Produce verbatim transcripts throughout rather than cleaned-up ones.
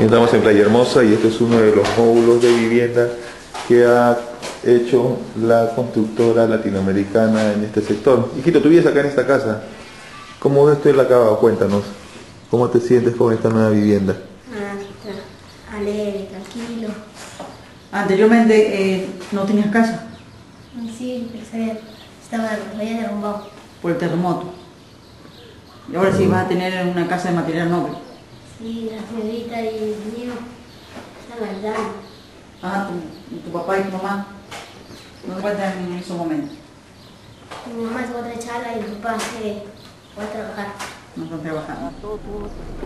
Estamos en Playa Hermosa y este es uno de los módulos de vivienda que ha hecho la constructora latinoamericana en este sector. Hijito, tú vives acá en esta casa. ¿Cómo ves tú el acabado? Cuéntanos. ¿Cómo te sientes con esta nueva vivienda? Ah, alegre, tranquilo. Anteriormente eh, no tenías casa. Sí, pero sabía, estaba, había derrumbado. Por el terremoto. Y ahora sí vas a tener una casa de material noble. Sí, la señorita y el niño están ayudando. Ah, tu, tu papá y tu mamá no se encuentran en esos momentos. Mi mamá se va a otra charla y mi papá se va a trabajar. No están trabajando. Todo, todo.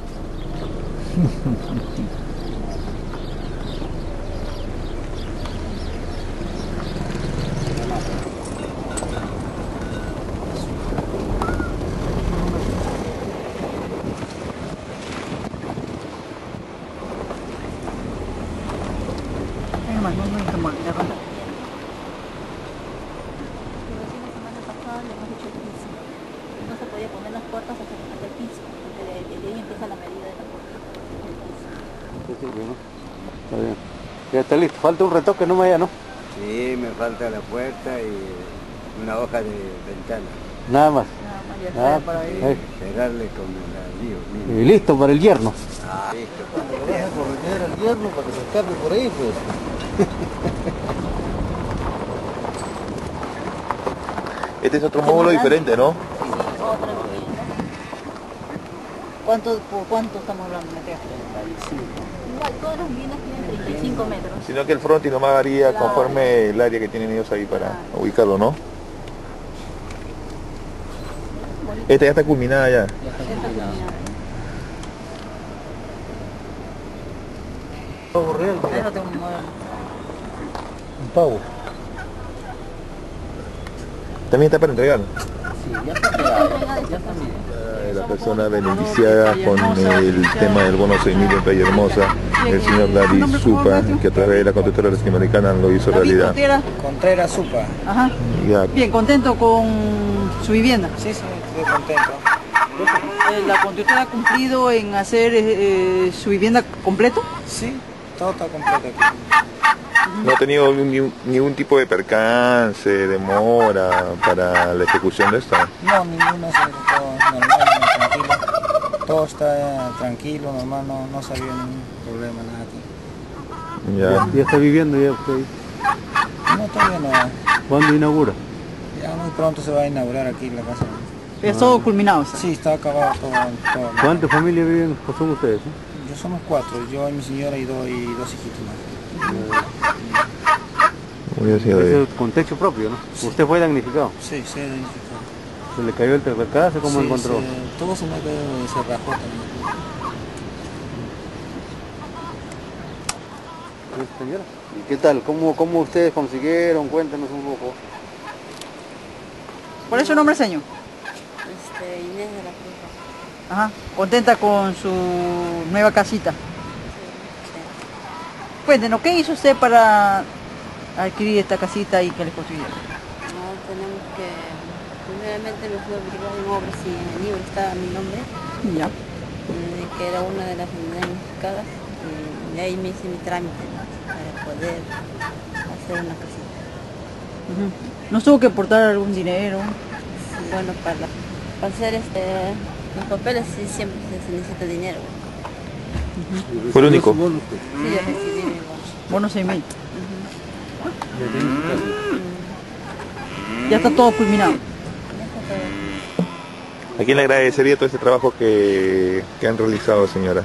No, no, no, no, no, no. No se podía poner las puertas hasta, hasta el piso, porque de, de ahí empieza la medida de la puerta. Sí, sí, bueno, está bien. Ya está listo, falta un retoque nomás ya, ¿no? Sí, me falta la puerta y una hoja de ventana. Nada más. Nada más, ya Ah, está para ahí. eh. Pegarle con el ladrillo. Y listo para el yerno. Ah, listo. Lo vas a corretear al yerno para que se escape por ahí, pues. Este es otro módulo diferente, ¿no? Sí, otra vivienda. ¿Cuánto, por cuánto estamos hablando? Igual, todas las viviendas tienen treinta y cinco metros. Sino que el frontis nomás varía Claro. conforme el área que tienen ellos ahí para Claro. ubicarlo, ¿no? Esta ya está culminada ya. Esta comunidad. Pavo real, Ahí no tengo un modelo. un pavo. También está para entregar. Sí, ya está pegado. Ya está bien. La persona beneficiada con el tema del bono seis mil en Playa Hermosa, el señor David Supa, que a través de la constructora latinoamericana lo hizo David realidad. Contreras. Contreras Supa. Ajá. Ya. Bien, contento con su vivienda. Sí, sí, estoy contento. Eh, ¿La constructora ha cumplido en hacer eh, su vivienda completo? Sí, todo está completo aquí. No ha tenido ni- ningún tipo de percance, demora para la ejecución de esta. No, ninguno, se todo normal, no, tranquilo. Todo está tranquilo, normal, no, no salió ningún problema, nada aquí. Ya. Ya está viviendo ya usted ahí. No, todavía no. ¿Cuándo inaugura? Ya muy pronto se va a inaugurar aquí la casa. Es todo culminado. ¿Sí? Sí, está acabado todo. todo. ¿Cuántas familias viven? ¿O son ustedes? eh? Yo somos cuatro, yo y mi señora y dos, y dos hijitos más. Muy bien, señor Ese David. es con techo propio, ¿no? ¿Usted fue damnificado? Sí, sí, ¿Se le cayó el terracase? ¿Cómo sí, encontró? se- todo se me quedó, se rajó también. Sí, señora. ¿Y qué tal? ¿Cómo, cómo ustedes consiguieron? Cuéntanos un poco. ¿Cuál es su nombre, señor? Este, Inés de la Cruz. Ajá. Contenta con su nueva casita. Sí, Cuéntenos, ¿qué hizo usted para adquirir esta casita y que le construyeron? no, tenemos que, primeramente me fui a averiguar en obras si en el libro estaba mi nombre, Ya. eh, que era una de las damnificadas, y de ahí me hice mi trámite para poder hacer una casita. Ujú. ¿Nos tuvo que aportar algún dinero? Bueno, para, para hacer este, los papeles sí siempre se necesita dinero. Fue el único. Sí, yo recibí mi bono. Bono seis mil. Ya está todo culminado. Ya está todo. ¿A quién le agradecería todo este trabajo que, que han realizado, señora?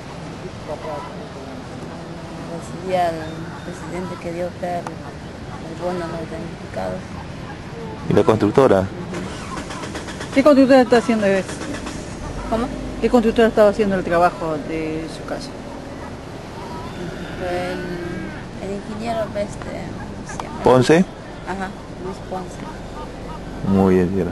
Recibí al presidente que dio per el bono a los damnificados. ¿Y la constructora? ¿Qué constructora está haciendo eso? ¿Cómo? ¿Qué constructora estaba haciendo el trabajo de su casa? Fue el, el ingeniero este, ¿cómo se llama? ¿Ponce? Ajá, Luis Ponce. Muy bien, señora.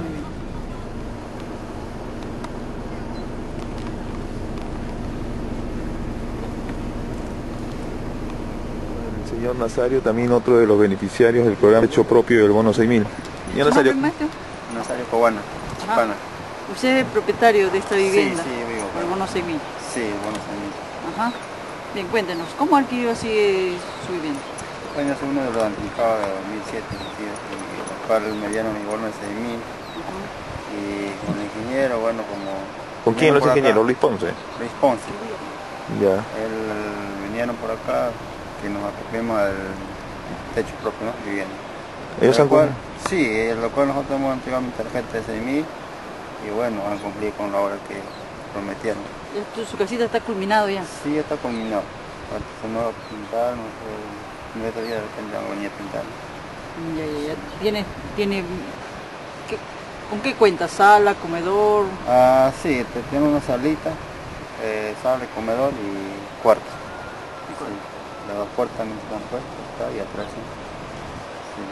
El señor Nazario, también otro de los beneficiarios del programa hecho propio del bono seis mil. Señor ¿Su Nazario, nombre, maestro? Nazario Cobana, Ajá. Chipana. Usted es propietario de esta vivienda. sí, vivo. Por el bono seis mil. Sí, bueno, seis mil. Ajá. Bien, cuéntenos, ¿cómo adquirió así su vivienda? Bueno, es uno de los anticipados de dos mil siete, y el cual me dieron mi bono de seis mil. Y con el ingeniero, bueno, como... ¿Con quién los por acá, ingenieros? Luis Ponce. Luis Ponce. Ya. Él, vinieron por acá, que nos acopiemos al techo propio, ¿no? Vivienda. ¿Ellos han cual, cum- Sí, en lo cual nosotros hemos entregado mi tarjeta de seis mil y bueno, han cumplido con la hora que prometieron. Esto- ¿Su casita está culminado ya? Sí, está culminado. Falta se nos va a pintar, no sé, en estos días de repente vamos a venir a pintar. Ya, ya, ya. ¿Tiene, tiene, qué- ¿Con qué cuenta? ¿Sala, comedor? Ah, sí, te- tiene una salita, eh, sala, comedor y cuarto. Sí, las dos puertas también están puestas, está ahí atrás. Sí. Sí.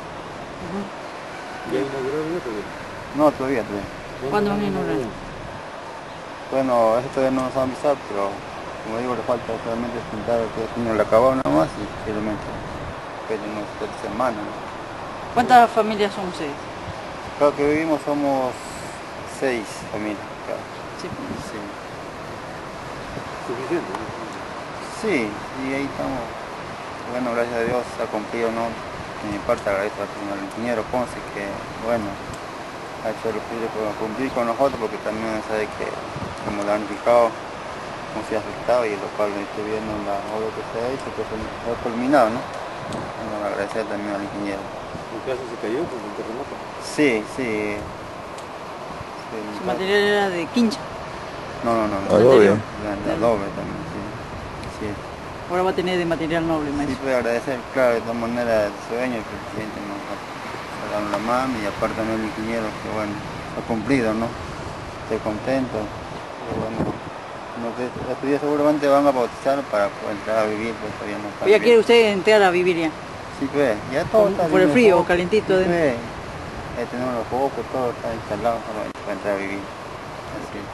Ujú. ¿Ya inauguraron eso? No, todavía, todavía. ¿Cuándo van a inaugurar? Bueno, eso todavía no nos han avisado, pero como digo, le falta solamente pintar que tiene el acabado nada más y posiblemente esperen unos tres semanas. ¿No? ¿Cuántas familias son ustedes? Creo que vivimos somos seis familias. Claro. Sí. Sí. Suficiente. Sí, y ahí estamos. Bueno, gracias a Dios ha cumplido, ¿no? De mi parte agradezco al ingeniero Ponce que, bueno, ha hecho lo posible por cumplir con nosotros porque también sabe que como lo han indicado, hemos sido afectados y lo cual estoy viendo en la obra que se ha hecho, que se ha culminado, ¿no? Bueno, agradecer también al ingeniero. ¿Tu casa se cayó con el terremoto? Sí, sí. Sí, mi Su casa- material era de quincha. No, no, no. no. Adobe. La, la adobe también, sí. Sí. Ahora va a tener de material noble, Sí, maestro. puedo agradecer, claro, de todas maneras el sueño que el presidente nos ha dado la mano y aparte también el ingeniero que bueno, ha cumplido, ¿no? Estoy contento. Y bueno, no sé, estos días seguramente van a bautizar para poder entrar a vivir, pues todavía no está ¿O ya bien. quiere usted entrar a vivir ya? Sí, pues, ya todo Por- está por el bien, frío, foco, calentito sí, adentro. pues, ya tenemos los focos, todo está instalado para, para entrar a vivir. Así es.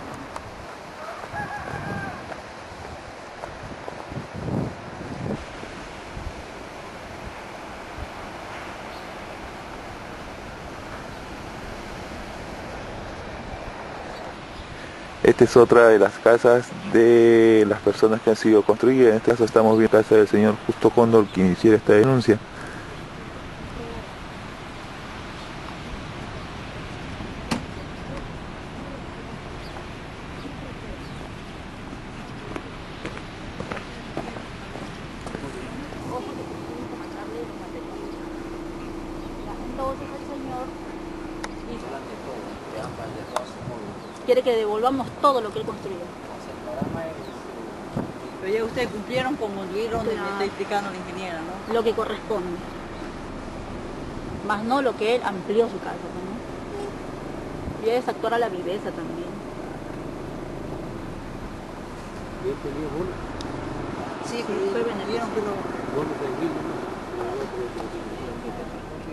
Esta es otra de las casas de las personas que han sido construidas. En este caso estamos viendo la casa del señor Justo Cóndor, quien hiciera esta denuncia. Entonces el señor quiere que devolvamos todo lo que él construyó. Pero ya ustedes cumplieron con construir donde Claro. le está explicando la ingeniera, ¿no? Lo que corresponde. Más no lo que él amplió su casa, ¿no? Y es actuar a la viveza también. ¿Y él tenía bono? Sí, fue pero beneficio. pero Bono seis mil, ¿no?